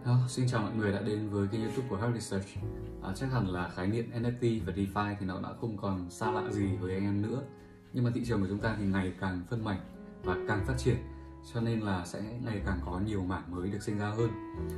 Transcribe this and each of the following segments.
Xin chào mọi người đã đến với kênh YouTube của Hard Research. Chắc hẳn là khái niệm NFT và DeFi thì nó đã không còn xa lạ gì với anh em nữa. Nhưng mà thị trường của chúng ta thì ngày càng phân mảnh và càng phát triển, cho nên là sẽ ngày càng có nhiều mảng mới được sinh ra hơn.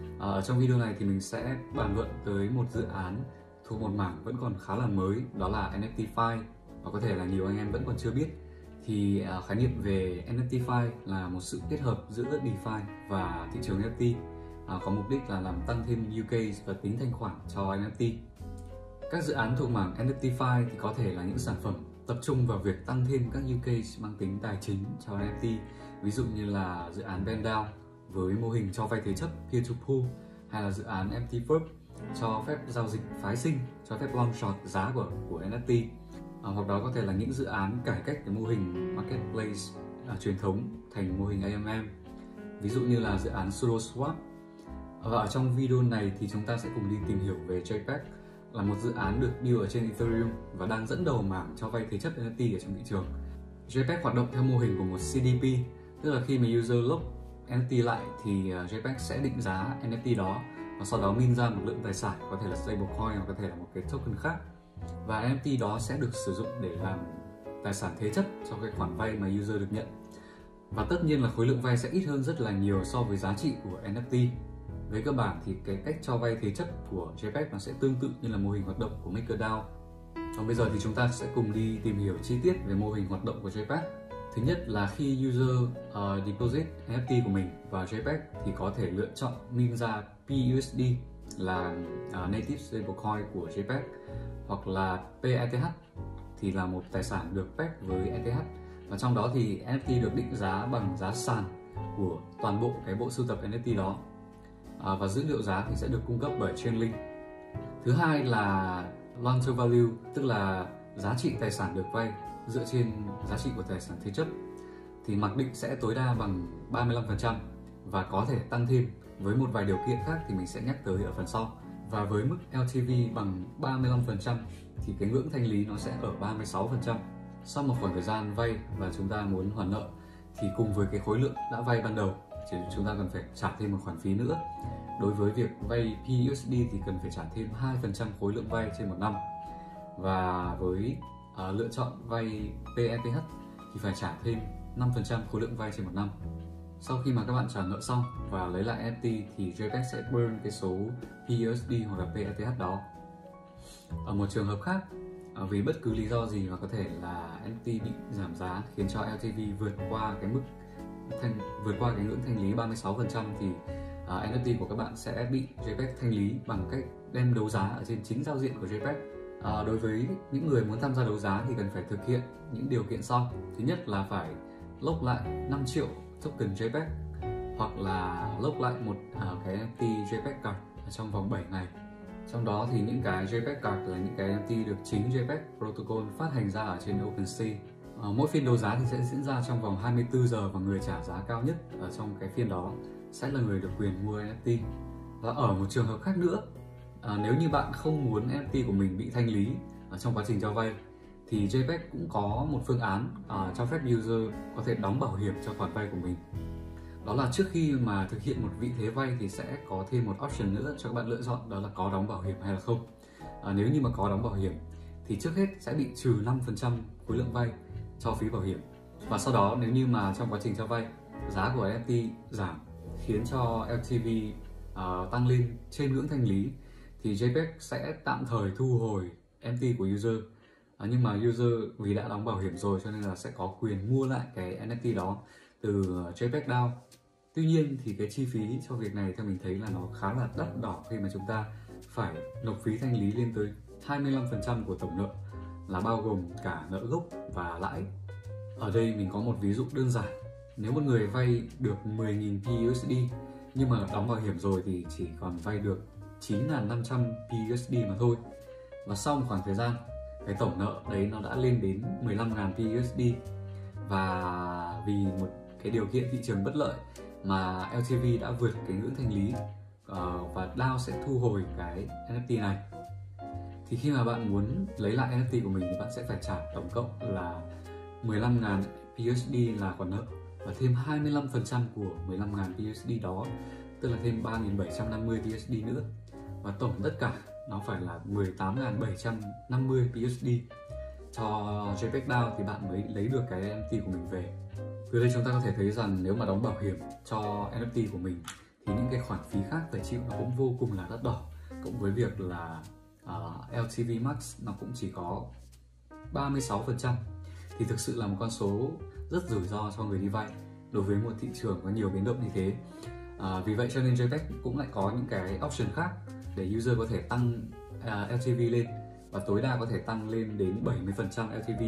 Ở trong video này thì mình sẽ bàn luận tới một dự án thuộc một mảng vẫn còn khá là mới, đó là NFTFi, và có thể là nhiều anh em vẫn còn chưa biết. Thì khái niệm về NFTFi là một sự kết hợp giữa DeFi và thị trường NFT. Có mục đích là làm tăng thêm use case và tính thanh khoản cho NFT. Các dự án thuộc mảng NFTFi thì có thể là những sản phẩm tập trung vào việc tăng thêm các use case mang tính tài chính cho NFT, ví dụ như là dự án BendDAO với mô hình cho vay thế chấp peer-to-pool, hay là dự án MTVerb cho phép giao dịch phái sinh, cho phép long short giá của NFT. Hoặc đó có thể là những dự án cải cách cái mô hình marketplace truyền thống thành mô hình AMM, ví dụ như là dự án SudoSwap. Và ở trong video này thì chúng ta sẽ cùng đi tìm hiểu về JPEG, là một dự án được build ở trên Ethereum và đang dẫn đầu mảng cho vay thế chấp NFT ở trong thị trường. JPEG hoạt động theo mô hình của một CDP, tức là khi mà user lock NFT lại thì JPEG sẽ định giá NFT đó và sau đó min ra một lượng tài sản, có thể là stablecoin hoặc có thể là một cái token khác. Và NFT đó sẽ được sử dụng để làm tài sản thế chấp cho cái khoản vay mà user được nhận. Và tất nhiên là khối lượng vay sẽ ít hơn rất là nhiều so với giá trị của NFT. Về cơ bản thì cái cách cho vay thế chấp của JPEG nó sẽ tương tự như là mô hình hoạt động của MakerDAO. Còn bây giờ thì chúng ta sẽ cùng đi tìm hiểu chi tiết về mô hình hoạt động của JPEG. Thứ nhất là khi user deposit NFT của mình vào JPEG thì có thể lựa chọn min ra PUSD là native stablecoin của JPEG, hoặc là PETH thì là một tài sản được peg với ETH. Và trong đó thì NFT được định giá bằng giá sàn của toàn bộ cái bộ sưu tập NFT đó. Và dữ liệu giá thì sẽ được cung cấp bởi Chainlink. Thứ hai là loan to value, tức là giá trị tài sản được vay dựa trên giá trị của tài sản thế chấp, thì mặc định sẽ tối đa bằng 35% và có thể tăng thêm với một vài điều kiện khác thì mình sẽ nhắc tới ở phần sau. Và với mức LTV bằng 35% thì cái ngưỡng thanh lý nó sẽ ở 36%. Sau một khoảng thời gian vay và chúng ta muốn hoàn nợ thì cùng với cái khối lượng đã vay ban đầu thì chúng ta cần phải trả thêm một khoản phí nữa. Đối với việc vay PUSD thì cần phải trả thêm 2% khối lượng vay trên một năm. Và với lựa chọn vay PETH thì phải trả thêm 5% khối lượng vay trên một năm. Sau khi mà các bạn trả nợ xong và lấy lại NFT thì JPEG sẽ burn cái số PUSD hoặc là PETH đó. Ở một trường hợp khác, vì bất cứ lý do gì mà có thể là NFT bị giảm giá khiến cho LTV vượt qua cái ngưỡng thanh lý 36% thì NFT của các bạn sẽ bị JPEG thanh lý bằng cách đem đấu giá ở trên chính giao diện của JPEG. Đối với những người muốn tham gia đấu giá thì cần phải thực hiện những điều kiện sau. Thứ nhất là phải lock lại 5 triệu token JPEG, hoặc là lock lại một cái NFT JPEG card trong vòng 7 ngày. Trong đó thì những cái JPEG card là những cái NFT được chính JPEG Protocol phát hành ra ở trên OpenSea. Mỗi phiên đấu giá thì sẽ diễn ra trong vòng 24 giờ và người trả giá cao nhất ở trong cái phiên đó sẽ là người được quyền mua NFT. Và ở một trường hợp khác nữa, nếu như bạn không muốn NFT của mình bị thanh lý trong quá trình cho vay thì JPEG cũng có một phương án cho phép user có thể đóng bảo hiểm cho khoản vay của mình. Đó là trước khi mà thực hiện một vị thế vay thì sẽ có thêm một option nữa cho các bạn lựa chọn, đó là có đóng bảo hiểm hay là không. Nếu như mà có đóng bảo hiểm thì trước hết sẽ bị trừ 5% khối lượng vay cho phí bảo hiểm. Và sau đó nếu như mà trong quá trình cho vay giá của NFT giảm khiến cho LTV tăng lên trên ngưỡng thanh lý thì JPEG sẽ tạm thời thu hồi NFT của user. Nhưng mà user vì đã đóng bảo hiểm rồi cho nên là sẽ có quyền mua lại cái NFT đó từ JPEG DAO. Tuy nhiên thì cái chi phí cho việc này theo mình thấy là nó khá là đắt đỏ khi mà chúng ta phải nộp phí thanh lý lên tới 25% của tổng nợ, là bao gồm cả nợ gốc và lãi. Ở đây mình có một ví dụ đơn giản. Nếu một người vay được 10.000 PUSD nhưng mà đóng bảo hiểm rồi thì chỉ còn vay được 9.500 PUSD mà thôi. Và sau một khoảng thời gian, cái tổng nợ đấy nó đã lên đến 15.000 PUSD. Và vì một cái điều kiện thị trường bất lợi mà LTV đã vượt cái ngưỡng thanh lý và DAO sẽ thu hồi cái NFT này. Thì khi mà bạn muốn lấy lại NFT của mình thì bạn sẽ phải trả tổng cộng là 15.000 PUSD là khoản nợ và thêm 25% của 15.000 PUSD đó tức là thêm 3.750 BUSD nữa, và tổng tất cả nó phải là 18.750 BUSD cho JPEG DAO thì bạn mới lấy được cái NFT của mình về. Từ đây chúng ta có thể thấy rằng nếu mà đóng bảo hiểm cho NFT của mình thì những cái khoản phí khác phải chịu nó cũng vô cùng là đắt đỏ, cộng với việc là LTV max nó cũng chỉ có 36%, thì thực sự là một con số rất rủi ro cho người đi vay đối với một thị trường có nhiều biến động như thế. Vì vậy cho nên JPEG cũng lại có những cái option khác để user có thể tăng LTV lên, và tối đa có thể tăng lên đến 70% LTV.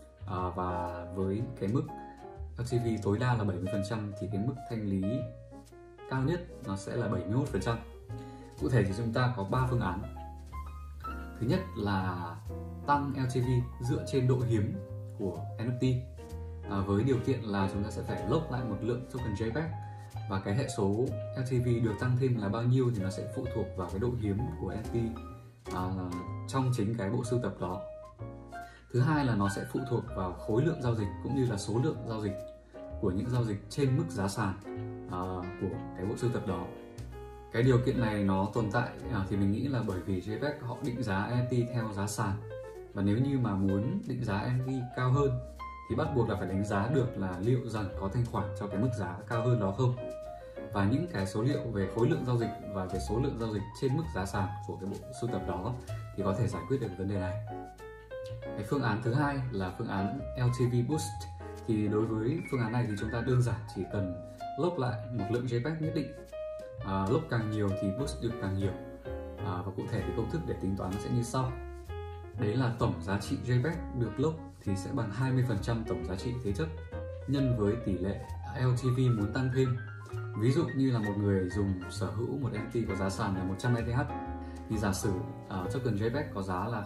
Và với cái mức LTV tối đa là 70% thì cái mức thanh lý cao nhất nó sẽ là 71%. Cụ thể thì chúng ta có 3 phương án. Thứ nhất là tăng LTV dựa trên độ hiếm của NFT, với điều kiện là chúng ta sẽ phải lock lại một lượng token JPEG, và cái hệ số LTV được tăng thêm là bao nhiêu thì nó sẽ phụ thuộc vào cái độ hiếm của NFT trong chính cái bộ sưu tập đó. Thứ hai là nó sẽ phụ thuộc vào khối lượng giao dịch cũng như là số lượng giao dịch của những giao dịch trên mức giá sàn của cái bộ sưu tập đó. Cái điều kiện này nó tồn tại thì mình nghĩ là bởi vì JPEG họ định giá NFT theo giá sàn, và nếu như mà muốn định giá NFT cao hơn thì bắt buộc là phải đánh giá được là liệu rằng có thanh khoản cho cái mức giá cao hơn đó không, và những cái số liệu về khối lượng giao dịch và về số lượng giao dịch trên mức giá sàn của cái bộ sưu tập đó thì có thể giải quyết được vấn đề này. Cái phương án thứ hai là phương án LTV Boost. Thì đối với phương án này thì chúng ta đơn giản chỉ cần lock lại một lượng JPEG nhất định, lock càng nhiều thì boost được càng nhiều, và cụ thể thì công thức để tính toán nó sẽ như sau. Đấy là tổng giá trị JPEG được lock thì sẽ bằng 20% tổng giá trị thế chấp nhân với tỷ lệ LTV muốn tăng thêm. Ví dụ như là một người dùng sở hữu một NFT có giá sàn là 100 ETH, thì giả sử token JPEG có giá là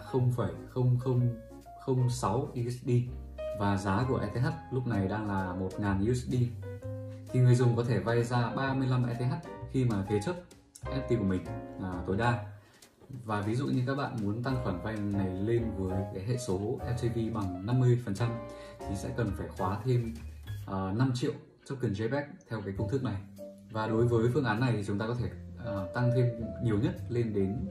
0,0006 USD và giá của ETH lúc này đang là 1.000 USD, thì người dùng có thể vay ra 35 ETH khi mà thế chấp NFT của mình tối đa. Và ví dụ như các bạn muốn tăng khoản vay này lên với cái hệ số LTV bằng 50% thì sẽ cần phải khóa thêm 5 triệu token JPEG theo cái công thức này. Và đối với phương án này thì chúng ta có thể tăng thêm nhiều nhất lên đến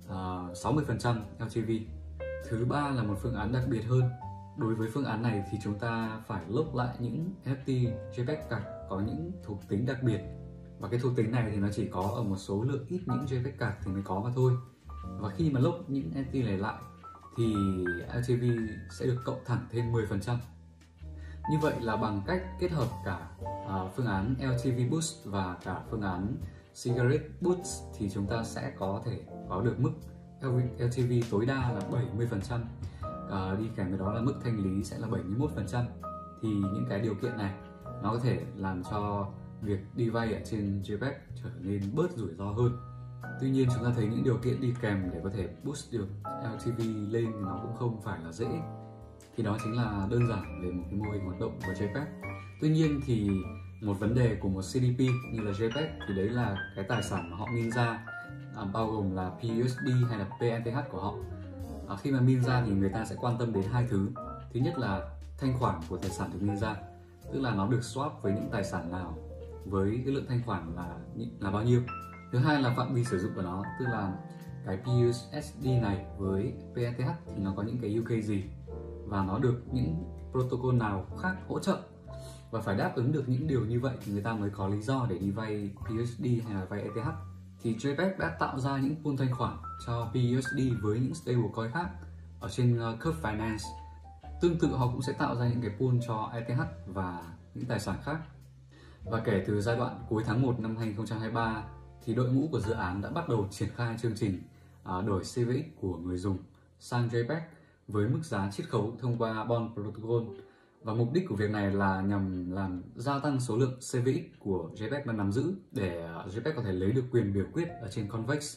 60% LTV. Thứ ba là một phương án đặc biệt hơn. Đối với phương án này thì chúng ta phải lock lại những NFT JPEG card có những thuộc tính đặc biệt, và cái thuộc tính này thì nó chỉ có ở một số lượng ít những JPEG card thì mới có mà thôi. Và khi mà lock những NFT này lại thì LTV sẽ được cộng thẳng thêm 10%. Như vậy là bằng cách kết hợp cả phương án LTV Boost và cả phương án Cigarette Boost thì chúng ta sẽ có thể có được mức LTV tối đa là 70%, đi kèm với đó là mức thanh lý sẽ là 71%. Thì những cái điều kiện này nó có thể làm cho việc đi vay ở trên JPEG trở nên bớt rủi ro hơn. Tuy nhiên chúng ta thấy những điều kiện đi kèm để có thể boost được LTV lên thì nó cũng không phải là dễ. Thì đó chính là đơn giản về một cái mô hình hoạt động của JPEG. Tuy nhiên thì một vấn đề của một CDP như là JPEG thì đấy là cái tài sản mà họ min ra, bao gồm là PUSD hay là PETH của họ. Khi mà min ra thì người ta sẽ quan tâm đến hai thứ. Thứ nhất là thanh khoản của tài sản được min ra, tức là nó được swap với những tài sản nào, với cái lượng thanh khoản là bao nhiêu. Thứ hai là phạm vi sử dụng của nó, tức là cái PUSD này với PETH thì nó có những cái use case gì, và nó được những protocol nào khác hỗ trợ, và phải đáp ứng được những điều như vậy thì người ta mới có lý do để đi vay PUSD hay là vay ETH. Thì JPEG đã tạo ra những pool thanh khoản cho PUSD với những stablecoin khác ở trên Curve Finance. Tương tự họ cũng sẽ tạo ra những cái pool cho ETH và những tài sản khác. Và kể từ giai đoạn cuối tháng 1 năm 2023 thì đội ngũ của dự án đã bắt đầu triển khai chương trình đổi CVX của người dùng sang JPEG với mức giá chiết khấu thông qua Bond Protocol. Và mục đích của việc này là nhằm làm gia tăng số lượng CVX của JPEG đang nắm giữ để JPEG có thể lấy được quyền biểu quyết ở trên Convex,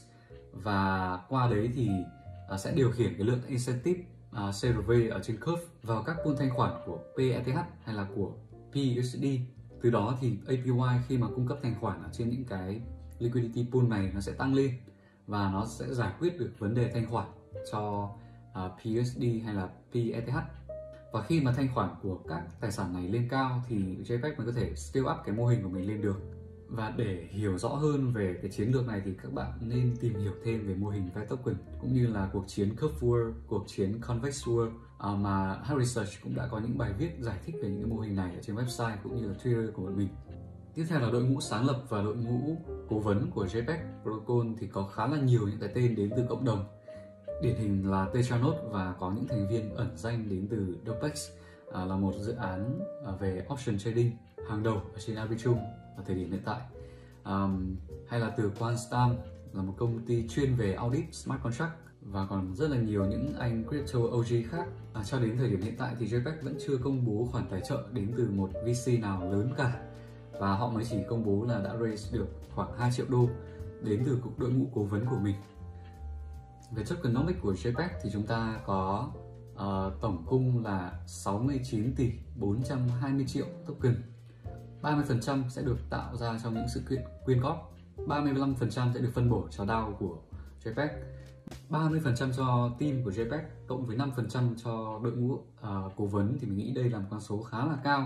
và qua đấy thì sẽ điều khiển cái lượng incentive CRV ở trên Curve vào các pool thanh khoản của PETH hay là của PUSD. Từ đó thì APY khi mà cung cấp thanh khoản ở trên những cái liquidity pool này nó sẽ tăng lên, và nó sẽ giải quyết được vấn đề thanh khoản cho PUSD hay là PETH. Và khi mà thanh khoản của các tài sản này lên cao thì JPEG mới có thể scale up cái mô hình của mình lên được. Và để hiểu rõ hơn về cái chiến lược này thì các bạn nên tìm hiểu thêm về mô hình VE token cũng như là cuộc chiến Curve War, cuộc chiến Convex War mà Hack Research cũng đã có những bài viết giải thích về những cái mô hình này ở trên website cũng như là Twitter của bọn mình. Tiếp theo là đội ngũ sáng lập và đội ngũ cố vấn của JPEG Protocol thì có khá là nhiều những cái tên đến từ cộng đồng. Điển hình là Tetranos và có những thành viên ẩn danh đến từ Dopex, là một dự án về option trading hàng đầu ở trên Arbitrum ở thời điểm hiện tại. Hay là từ Quantstamp là một công ty chuyên về audit smart contract, và còn rất là nhiều những anh crypto OG khác. Cho đến thời điểm hiện tại thì JPEG vẫn chưa công bố khoản tài trợ đến từ một VC nào lớn cả, và họ mới chỉ công bố là đã raise được khoảng 2 triệu đô đến từ đội ngũ cố vấn của mình. Về tokenomics của JPEG thì chúng ta có tổng cung là 69 tỷ 420 triệu token. 30% sẽ được tạo ra trong những sự kiện quyên góp, 35% sẽ được phân bổ cho DAO của JPEG, 30% cho team của JPEG cộng với 5% cho đội ngũ cố vấn, thì mình nghĩ đây là một con số khá là cao.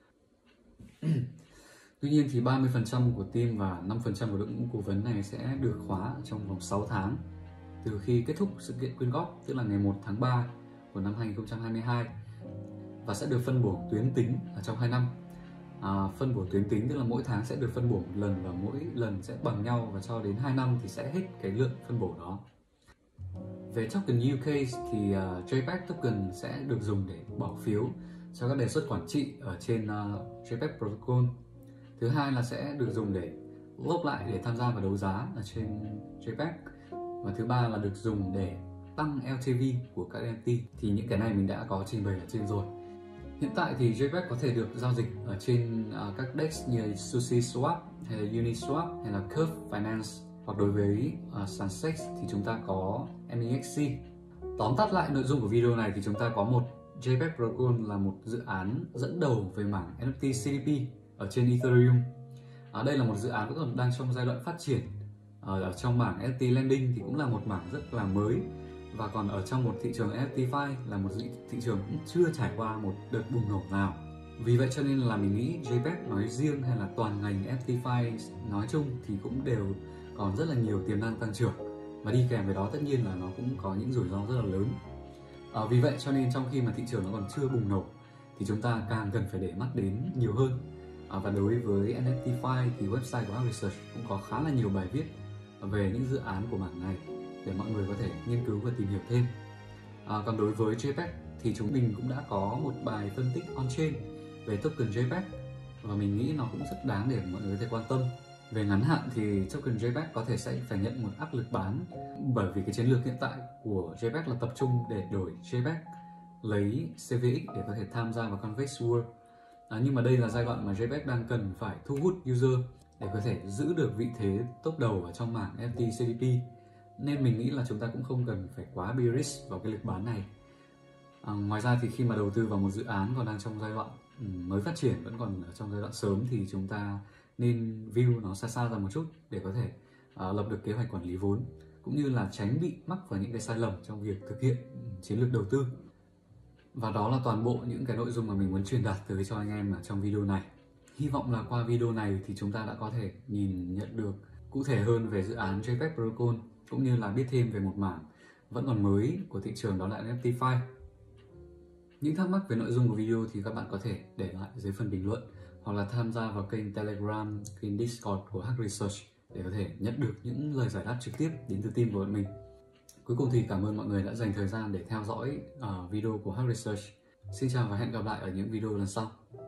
Tuy nhiên thì 30% của team và 5% của đội ngũ cố vấn này sẽ được khóa trong vòng 6 tháng từ khi kết thúc sự kiện quyên góp, tức là ngày 1 tháng 3 của năm 2022, và sẽ được phân bổ tuyến tính ở trong 2 năm. Phân bổ tuyến tính tức là mỗi tháng sẽ được phân bổ một lần và mỗi lần sẽ bằng nhau, và cho đến 2 năm thì sẽ hết cái lượng phân bổ đó. Về token use case thì JPEG token sẽ được dùng để bỏ phiếu cho các đề xuất quản trị ở trên JPEG Protocol. Thứ hai là sẽ được dùng để lốc lại để tham gia vào đấu giá ở trên JPEG. Và thứ ba là được dùng để tăng LTV của các NFT. Thì những cái này mình đã có trình bày ở trên rồi. Hiện tại thì JPEG có thể được giao dịch ở trên các DEX như SushiSwap hay là Uniswap hay là Curve Finance, hoặc đối với sàn SEX thì chúng ta có MEXC. Tóm tắt lại nội dung của video này thì chúng ta có một JPEG Protocol là một dự án dẫn đầu về mảng NFT CDP ở trên Ethereum. Đây là một dự án vẫn còn đang trong giai đoạn phát triển. Ở trong mảng NFT lending thì cũng là một mảng rất là mới, và còn ở trong một thị trường NFT DeFi là một thị trường cũng chưa trải qua một đợt bùng nổ nào. Vì vậy cho nên là mình nghĩ JPEG nói riêng hay là toàn ngành NFT DeFi nói chung thì cũng đều còn rất là nhiều tiềm năng tăng trưởng, và đi kèm với đó tất nhiên là nó cũng có những rủi ro rất là lớn. Vì vậy cho nên trong khi mà thị trường nó còn chưa bùng nổ thì chúng ta càng cần phải để mắt đến nhiều hơn. Và đối với NFT DeFi thì website của Hack Research cũng có khá là nhiều bài viết về những dự án của mảng này để mọi người có thể nghiên cứu và tìm hiểu thêm. Còn đối với JPEG thì chúng mình cũng đã có một bài phân tích on-chain về token JPEG, và mình nghĩ nó cũng rất đáng để mọi người có thể quan tâm. Về ngắn hạn thì token JPEG có thể sẽ phải nhận một áp lực bán, bởi vì cái chiến lược hiện tại của JPEG là tập trung để đổi JPEG, lấy CVX để có thể tham gia vào Convex War. Nhưng mà đây là giai đoạn mà JPEG đang cần phải thu hút user để có thể giữ được vị thế top đầu ở trong mảng NFT CDP, nên mình nghĩ là chúng ta cũng không cần phải quá bearish vào cái lực bán này. Ngoài ra thì khi mà đầu tư vào một dự án còn đang trong giai đoạn mới phát triển, vẫn còn ở trong giai đoạn sớm, thì chúng ta nên view nó xa xa ra một chút để có thể lập được kế hoạch quản lý vốn, cũng như là tránh bị mắc vào những cái sai lầm trong việc thực hiện chiến lược đầu tư. Và đó là toàn bộ những cái nội dung mà mình muốn truyền đạt tới cho anh em ở trong video này. Hy vọng là qua video này thì chúng ta đã có thể nhìn nhận được cụ thể hơn về dự án JPEG Protocol, cũng như là biết thêm về một mảng vẫn còn mới của thị trường, đó là NFT DeFi. Những thắc mắc về nội dung của video thì các bạn có thể để lại dưới phần bình luận, hoặc là tham gia vào kênh Telegram, kênh Discord của Hack Research để có thể nhận được những lời giải đáp trực tiếp đến từ team của bọn mình. Cuối cùng thì cảm ơn mọi người đã dành thời gian để theo dõi video của Hack Research. Xin chào và hẹn gặp lại ở những video lần sau.